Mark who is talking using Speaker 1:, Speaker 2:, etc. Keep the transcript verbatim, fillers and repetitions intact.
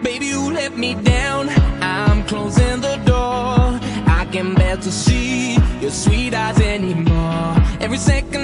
Speaker 1: Baby, you let me down, I'm closing the door. I can't bear to see your sweet eyes anymore. Every second